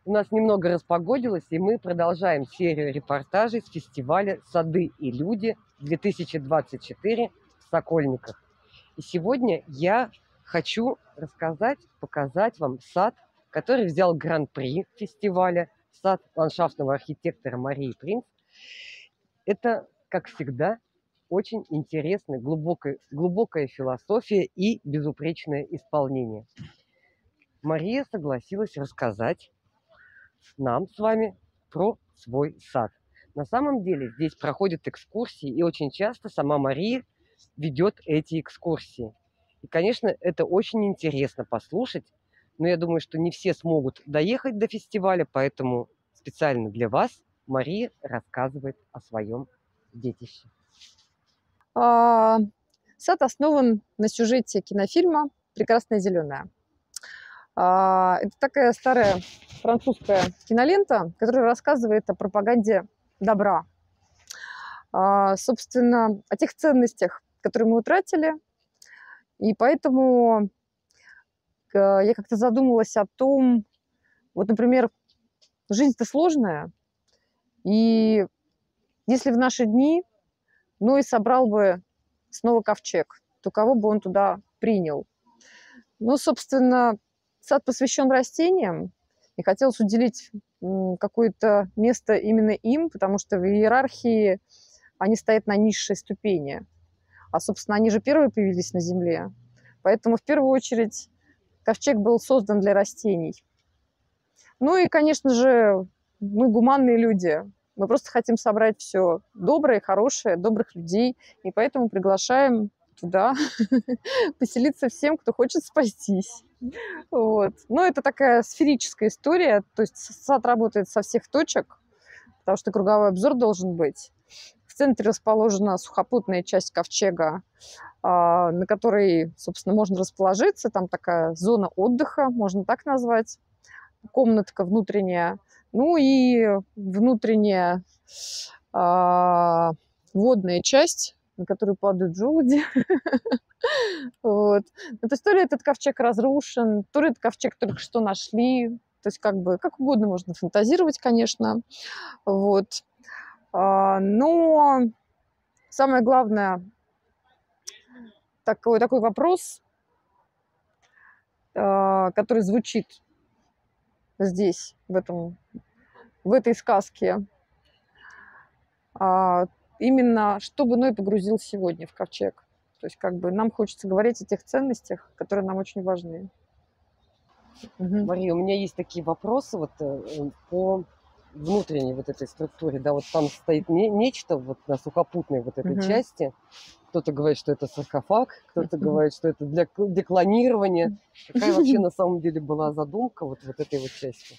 У нас немного распогодилось, и мы продолжаем серию репортажей с фестиваля «Сады и люди-2024» в Сокольниках. И сегодня я хочу рассказать, показать вам сад, который взял гран-при фестиваля, сад ландшафтного архитектора Марии Принц. Это, как всегда, очень интересная, глубокая философия и безупречное исполнение. Мария согласилась рассказать нам с вами про свой сад. На самом деле здесь проходят экскурсии, и очень часто сама Мария ведет эти экскурсии. И, конечно, это очень интересно послушать, но я думаю, что не все смогут доехать до фестиваля, поэтому специально для вас Мария рассказывает о своем детище. Сад основан на сюжете кинофильма «Прекрасная зеленая». Это такая старая французская кинолента, которая рассказывает о пропаганде добра. Собственно, о тех ценностях, которые мы утратили. И поэтому я как-то задумалась о том, вот, например, жизнь-то сложная, и если в наши дни Ной собрал бы снова ковчег, то кого бы он туда принял? Ну, собственно, сад посвящен растениям, и хотелось уделить какое-то место именно им, потому что в иерархии они стоят на низшей ступени. А, собственно, они же первые появились на Земле. Поэтому, в первую очередь, ковчег был создан для растений. Ну и, конечно же, мы гуманные люди. Мы просто хотим собрать все доброе, хорошее, добрых людей, и поэтому приглашаем туда поселиться всем, кто хочет спастись. Вот. Но это такая сферическая история, то есть сад работает со всех точек, потому что круговой обзор должен быть. В центре расположена сухопутная часть ковчега, на которой, собственно, можно расположиться. Там такая зона отдыха, можно так назвать, комнатка внутренняя. Ну и внутренняя водная часть, на которую падают желуди. Вот. Ну, то есть то ли этот ковчег разрушен, то ли этот ковчег только что нашли. То есть как бы как угодно можно фантазировать, конечно. Вот. Но самое главное, такой вопрос, который звучит здесь, в этой сказке. Именно чтобы Ной погрузил сегодня в ковчег. То есть как бы нам хочется говорить о тех ценностях, которые нам очень важны. Мария, у меня есть такие вопросы вот по внутренней вот этой структуре. Да, вот там стоит нечто вот на сухопутной вот этой части. Кто-то говорит, что это саркофаг, кто-то говорит, что это для деклонирования. Какая вообще на самом деле была задумка вот этой вот части?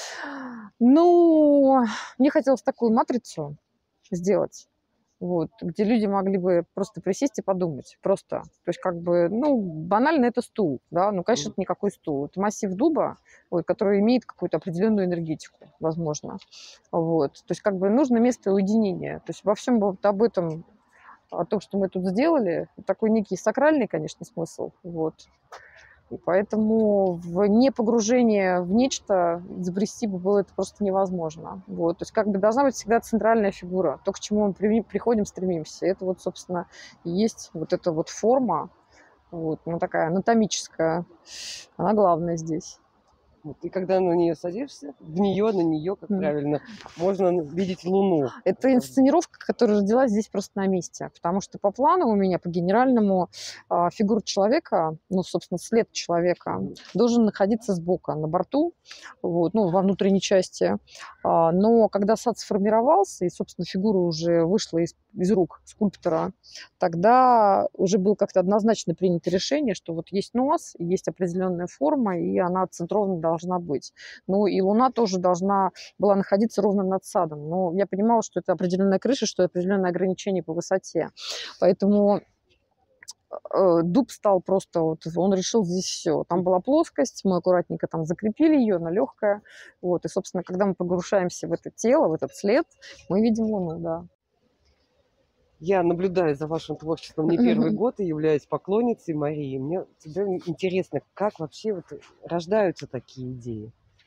Ну, мне хотелось такую матрицу сделать, вот, где люди могли бы просто присесть и подумать. Просто. То есть, как бы, ну, банально это стул, да, ну, конечно, это никакой стул. Это массив дуба, вот, который имеет какую-то определенную энергетику, возможно. Вот. То есть, как бы, нужно место уединения. То есть, во всем вот об этом, о том, что мы тут сделали, такой некий сакральный, конечно, смысл, вот. И поэтому в непогружение в нечто забрести бы было это просто невозможно. Вот. То есть как бы должна быть всегда центральная фигура, то, к чему мы приходим, стремимся. Это вот, собственно, и есть вот эта вот форма, вот, ну, такая анатомическая, она главная здесь. Вот. И когда на нее садишься, на нее, как правильно, можно видеть Луну. Это инсценировка, которая родилась здесь просто на месте. Потому что по плану у меня, по генеральному, фигура человека, ну, собственно, след человека должен находиться сбоку, на борту, вот, ну, во внутренней части. Но когда сад сформировался, и, собственно, фигура уже вышла из рук скульптора, тогда уже было как-то однозначно принято решение, что вот есть нос, есть определенная форма, и она центрованно должна быть. Ну и Луна тоже должна была находиться ровно над садом. Но я понимала, что это определенная крыша, что это определенное ограничение по высоте. Поэтому дуб стал просто, вот, он решил здесь все. Там была плоскость, мы аккуратненько там закрепили ее, она легкая. Вот, и, собственно, когда мы погружаемся в это тело, в этот след, мы видим Луну, да. Я наблюдаю за вашим творчеством не первый год и являюсь поклонницей Марии. Мне всегда интересно, как вообще вот рождаются такие идеи.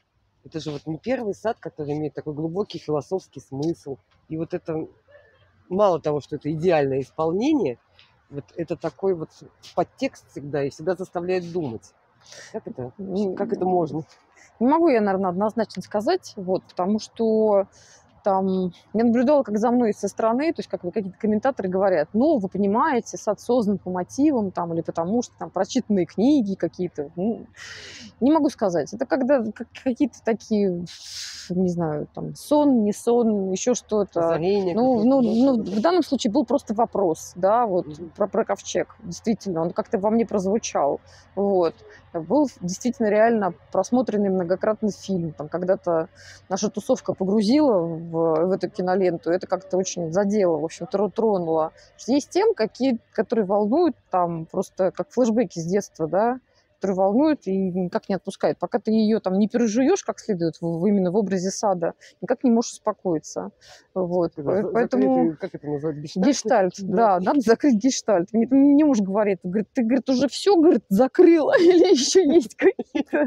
Это же вот не первый сад, который имеет такой глубокий философский смысл. И вот это, мало того, что это идеальное исполнение, вот это такой вот подтекст всегда и всегда заставляет думать. Как это можно? Не могу я, наверное, однозначно сказать, вот, потому что там я наблюдала, как за мной со стороны, то есть как какие-то комментаторы говорят, ну, вы понимаете, сад создан по мотивам там, или потому что там прочитанные книги какие-то. Ну, не могу сказать. Это когда какие-то такие, не знаю, там, сон, не сон, еще что-то. Озарение Ну, в данном случае был просто вопрос, да, вот, про ковчег. Действительно, он как-то во мне прозвучал. Вот. Был действительно реально просмотренный многократный фильм. Там когда-то наша тусовка погрузила в эту киноленту. Это как-то очень задело, в общем, тронуло. Есть темы, которые волнуют, там, просто как флешбеки с детства, да, которые волнуют и никак не отпускают. Пока ты ее там не пережуешь как следует именно в образе сада, никак не можешь успокоиться. Вот. Поэтому... Как это называют? Гештальт, да, надо закрыть гештальт. Мне муж говорит, ты, говорит, уже все, говорит, закрыла или еще есть какие-то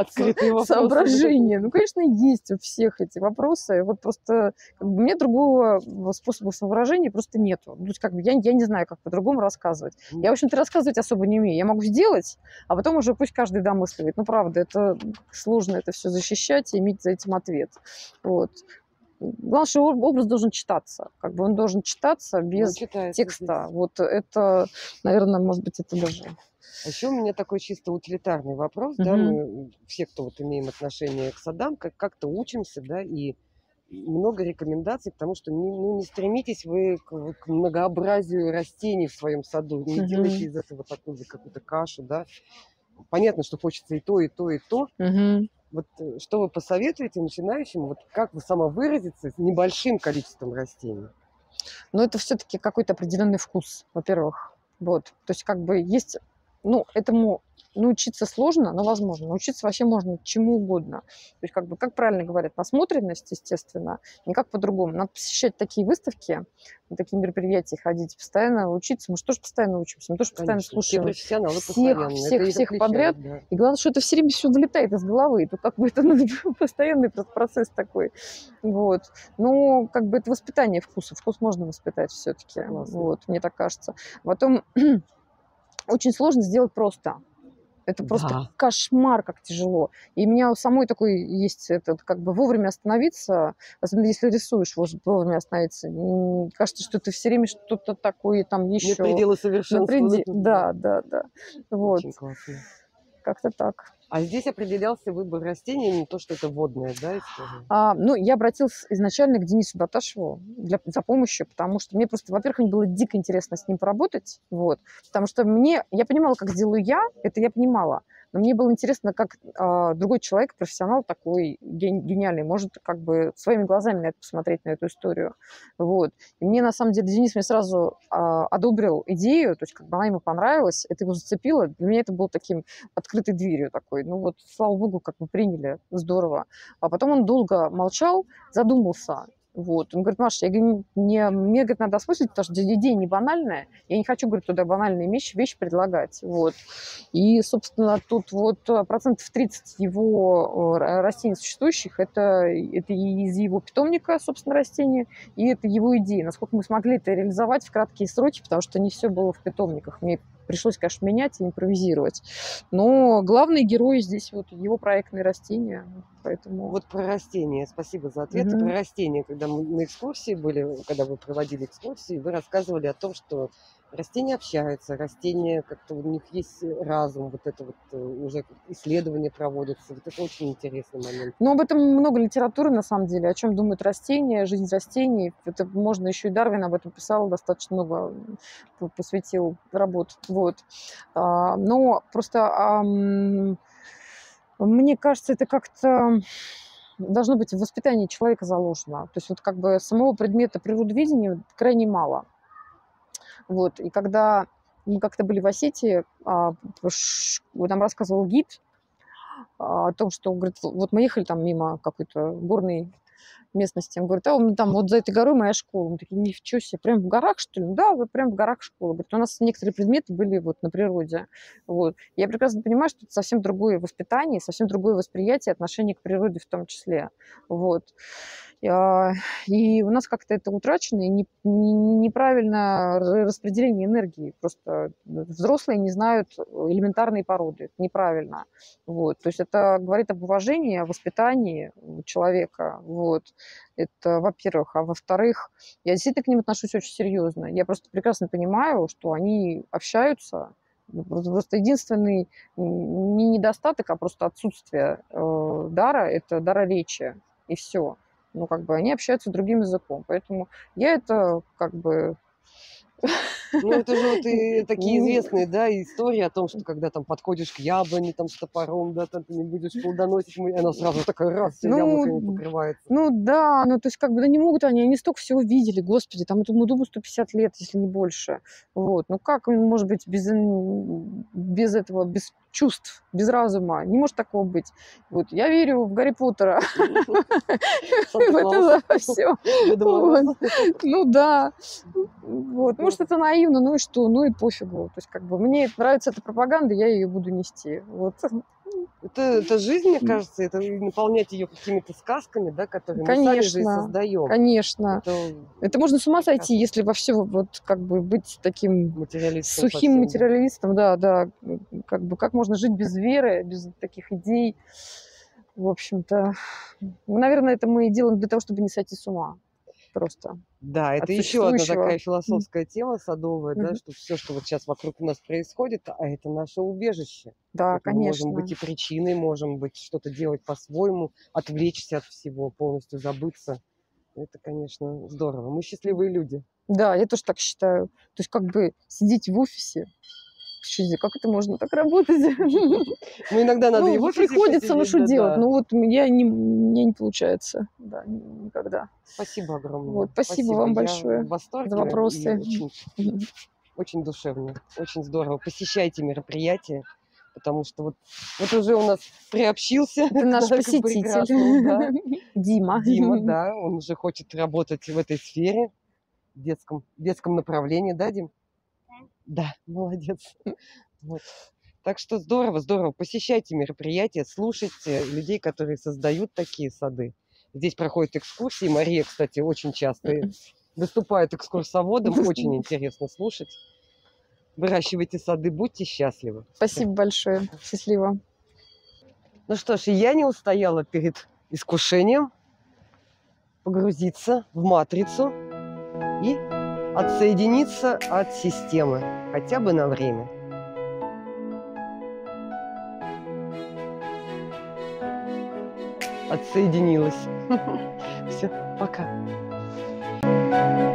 соображения? Ну, конечно, есть у всех эти вопросы. Вот просто как бы, у меня другого способа самовыражения просто нету. То есть, как бы, я не знаю, как по-другому рассказывать. Я, в общем-то, рассказывать особо не умею. Я могу сделать, а потом уже пусть каждый домысливает. Ну, правда, это сложно это все защищать и иметь за этим ответ. Вот. Главное, что образ должен читаться. Как бы он должен читаться без текста. Вот это, наверное, может быть, это даже... А еще у меня такой чисто утилитарный вопрос. Да, мы все, кто вот имеем отношение к садам, как-то учимся, да, и много рекомендаций к тому, что не стремитесь вы к многообразию растений в своем саду, не делайте из этого такую какую-то кашу, да. Понятно, что хочется и то, и то, и то. Вот что вы посоветуете начинающим, вот как вы самовыразиться с небольшим количеством растений? Ну, это все-таки какой-то определенный вкус, во-первых. Вот. То есть как бы есть... Ну, этому научиться сложно, но возможно. Научиться вообще можно чему угодно. То есть, как бы, как правильно говорят, насмотренность, естественно, никак по-другому. Надо посещать такие выставки, на такие мероприятия ходить, постоянно учиться. Мы же тоже постоянно учимся, мы тоже постоянно слушаем всех подряд. Да. И главное, что это все время все вылетает из головы. И тут как бы это постоянный процесс такой. Вот. Но как бы это воспитание вкуса. Вкус можно воспитать все-таки. Вот, мне так кажется. Потом очень сложно сделать просто. Это просто кошмар, как тяжело. И у меня у самой такой есть, этот, как бы вовремя остановиться, особенно если рисуешь, вовремя остановиться. Кажется, что ты все время что-то такое там еще... Нет предела совершенства. Да. Вот. Очень классно. Как-то так. А здесь определялся выбор растений, не то, что это водное, да, история? Ну, я обратилась изначально к Денису Баташеву за помощью, потому что мне просто, во-первых, мне было дико интересно с ним поработать, вот, потому что я понимала, как сделаю я, это я понимала, но мне было интересно, как другой человек, профессионал такой гениальный, может как бы своими глазами на это посмотреть, на эту историю, вот. И мне, на самом деле, Денис мне сразу одобрил идею, то есть как бы она ему понравилась, это его зацепило, для меня это было таким открытой дверью такой. Ну вот, слава богу, как бы приняли, здорово. А потом он долго молчал, задумался. Вот. Он говорит, Маша, я говорю, мне говорит, надо осмыслить, потому что идея не банальная. Я не хочу, говорит, туда банальные вещи предлагать. Вот. И, собственно, тут вот 30% его растений существующих, это из его питомника, собственно, растения, и это его идеи. Насколько мы смогли это реализовать в краткие сроки, потому что не все было в питомниках. Мне пришлось, конечно, менять и импровизировать. Но главные герои здесь вот его проектные растения. Поэтому... Вот про растения. Спасибо за ответ. Про растения. Когда мы на экскурсии были, когда вы проводили экскурсии, вы рассказывали о том, что растения общаются, растения как-то у них есть разум, вот это вот уже исследования проводятся. Вот это очень интересный момент. Ну, об этом много литературы, на самом деле. О чем думают растения, жизнь растений. Это можно еще и Дарвин об этом писал, достаточно много посвятил работ. Вот. Но просто мне кажется, это как-то должно быть в воспитании человека заложено. То есть вот как бы самого предмета природоведения крайне мало. Вот. И когда мы как-то были в Осетии, нам рассказывал гид о том, что, говорит, вот мы ехали там мимо какой-то горной местности. Он говорит, а он там вот за этой горой моя школа. Мы такие, ничего себе, прям в горах, что ли? Да, вот прям в горах школа. Говорит, у нас некоторые предметы были вот на природе. Вот. Я прекрасно понимаю, что это совсем другое воспитание, совсем другое восприятие, отношение к природе в том числе. Вот. И у нас как-то это утрачено, и неправильное распределение энергии. Просто взрослые не знают элементарные породы. Это неправильно. Вот. То есть это говорит об уважении, о воспитании человека. Вот. Это, во-первых. А во-вторых, я действительно к ним отношусь очень серьезно. Я просто прекрасно понимаю, что они общаются. Просто единственный не недостаток, а просто отсутствие дара – это дара речи. И все. Ну, как бы они общаются другим языком. Поэтому я это как бы... Ну, это же вот и такие известные, да, истории о том, что когда там подходишь к яблоне там с топором, да, там ты не будешь плодоносить, она сразу такая раз, всё яблоками покрывается. Ну да, ну то есть как бы, да не могут они столько всего видели, господи, там этому дубу 150 лет, если не больше. Вот, ну как он может быть без этого, без чувств, без разума? Не может такого быть. Вот, я верю в Гарри Поттера. В это все. Ну да. Вот. Может, это наивно, ну и что? Ну и пофигу. То есть, как бы, мне нравится эта пропаганда, я ее буду нести. Вот. Это жизнь, мне кажется, это наполнять ее какими-то сказками, да, которые мы сами же и создаем. Конечно. Это можно с ума сойти, если во все вот как бы быть таким сухим материалистом, да. Как бы как можно жить без веры, без таких идей. В общем-то, наверное, это мы делаем для того, чтобы не сойти с ума. Просто. Да, это еще одна такая философская тема садовая, да, что все, что вот сейчас вокруг нас происходит, а это наше убежище. Да, конечно. Мы можем быть и причиной, можем быть что-то делать по-своему, отвлечься от всего, полностью забыться. Это, конечно, здорово. Мы счастливые люди. Да, я тоже так считаю. То есть как бы сидеть в офисе, как это можно так работать? Ну, иногда надо и в офисе приходится, ну, что делать? Ну, вот мне не получается. Да, никогда. Спасибо огромное. Вот, спасибо вам большое за вопросы. Очень душевно, очень здорово. Посещайте мероприятия, потому что вот уже у нас приобщился. Это наш посетитель. Дима. Дима, да, он уже хочет работать в этой сфере, в детском направлении, да, Дим? Да, молодец. Вот. Так что здорово. Посещайте мероприятия, слушайте людей, которые создают такие сады. Здесь проходят экскурсии. Мария, кстати, очень часто выступает экскурсоводом. Очень интересно слушать. Выращивайте сады, будьте счастливы. Спасибо большое. Счастливо. Ну что ж, я не устояла перед искушением погрузиться в матрицу и отсоединиться от системы, хотя бы на время. Отсоединилась. Все, пока.